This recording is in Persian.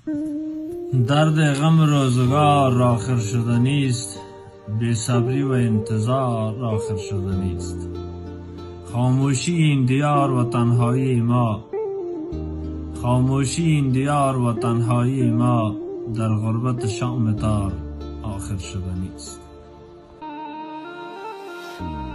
درد غم روزگار آخر شدنی است، بی صبری و انتظار آخر شدنی است. خاموشی این دیار و تنهایی ما، خاموشی این دیار و تنهایی ما، در غربت شام تار آخر شدنی است.